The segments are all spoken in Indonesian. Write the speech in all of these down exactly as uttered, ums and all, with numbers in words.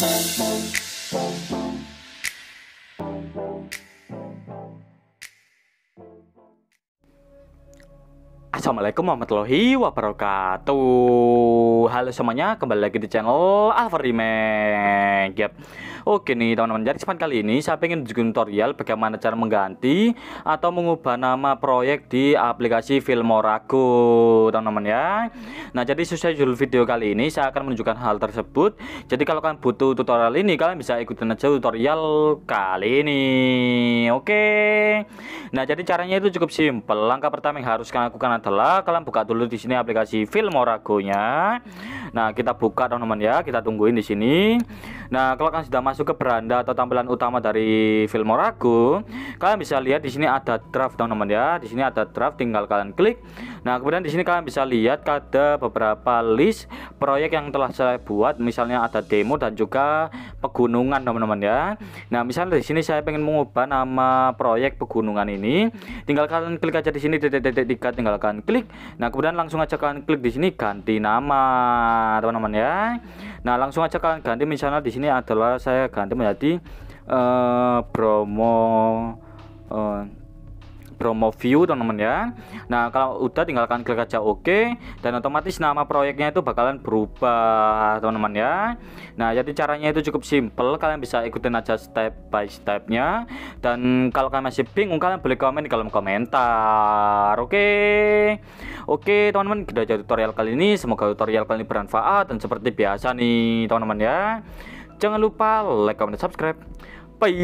Assalamualaikum warahmatullahi wabarakatuh. Halo semuanya, kembali lagi di channel Alfa Remake. Yap. Oke nih teman-teman, jadi kesempatan kali ini saya pengen bikin tutorial bagaimana cara mengganti atau mengubah nama proyek di aplikasi Filmorago, teman-teman ya. Nah, jadi sesuai judul video kali ini saya akan menunjukkan hal tersebut. Jadi kalau kalian butuh tutorial ini, kalian bisa ikutin aja tutorial kali ini. Oke. Nah, jadi caranya itu cukup simpel. Langkah pertama yang harus kalian lakukan adalah kalian buka dulu di sini aplikasi Filmorago-nya. Nah, kita buka teman-teman ya, kita tungguin di sini. Nah, kalau kalian sudah masuk ke beranda atau tampilan utama dari Filmorago, kalian bisa lihat di sini ada draft teman-teman ya. Di sini ada draft, tinggal kalian klik. Nah, kemudian di sini kalian bisa lihat ada beberapa list proyek yang telah saya buat. Misalnya ada demo dan juga pegunungan teman-teman ya. Nah, misalnya di sini saya pengen mengubah nama proyek pegunungan ini. Tinggal kalian klik aja di sini titik-titik tiga, tinggal kalian klik. Nah, kemudian langsung aja kalian klik di sini ganti nama teman-teman ya. Nah, langsung aja kalian ganti, misalnya di sini adalah saya ganti menjadi uh, Bromo uh, Bromo View teman-teman ya. Nah, kalau udah tinggal kalian klik aja oke, dan otomatis nama proyeknya itu bakalan berubah teman-teman ya. Nah, jadi caranya itu cukup simple, kalian bisa ikutin aja step by stepnya. Dan kalau kalian masih bingung, kalian boleh komen di kolom komentar. Oke Oke teman-teman, kita jadi tutorial kali ini. Semoga tutorial kali ini bermanfaat, dan seperti biasa nih teman-teman ya, jangan lupa like, comment, dan subscribe. Bye,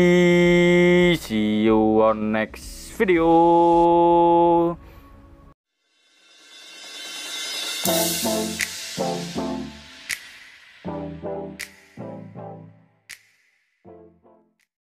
see you on next video.